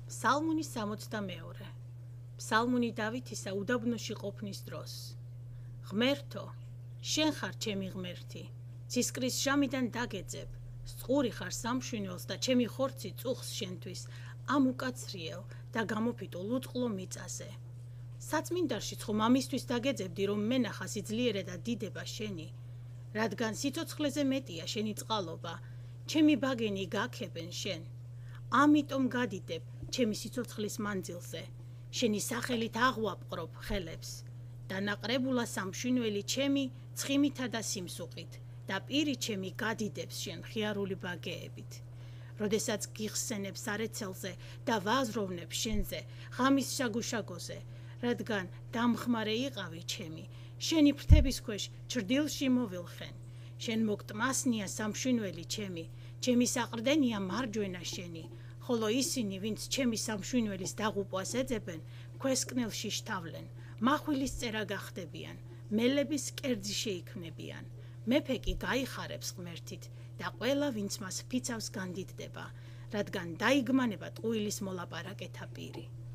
Psalmuni 62. Psalmuni დავითისა უდაბნოში ყოფნის დროს. ღმერთო, შენ ხარ ჩემი ღმერთი, ცისკრის ჟამიდან დაგეძებ, სწური ხარ სამშვინველს და ჩემი ხორცი წუხს შენთვის, ამ უკაცრიელ და გამოფიტულ უწყლო მიწაზე. საწმინდარშიც ხომ ამისთვის დაგეძებდი, რომ მენახა სიძლიერე და დიდება შენი, რადგან სიცოცხლეზე მეტია შენი წყალობა, ჩემი ბაგენი გაქებენ შენ. ამიტომ გადიდებ ჩემი სიცოცხლის მანძილზე, შენი სახელით აღვაპყრობ ხელებს. დანაყრებულა სამშვინველი ჩემი ცხიმითა და სიმსუყით და პირი ჩემი გადიდებს შენ ხიარული ბაგეებით. როდესაც გიხსენებ სარეცელზე და ვაზროვნებ შენზე ღამის შაგუშაგოზე, რადგან დამხმარე იყავი ჩემი, შენი ფრთების ქვეშ ჩრდილში მოვილხენ. შენ მოგტმასნია სამშვინველი ჩემი საყრდენია მარჯვენა შენი, ხოლო ისინი, ვინც ჩემი სამშვინველის დაღუპვას ეძებენ, ქვესკნელში შთავლენ, מחვილის წერა გახდებიან, მელების კერძი შეიქმნებიან. მეფე კი გაიხარებს ღმერთით და ყველა, ვინც მას ფიცავს, განდიდდება, რადგან დაიგმანება ტყუილის მოლაპარაკეთა პირი.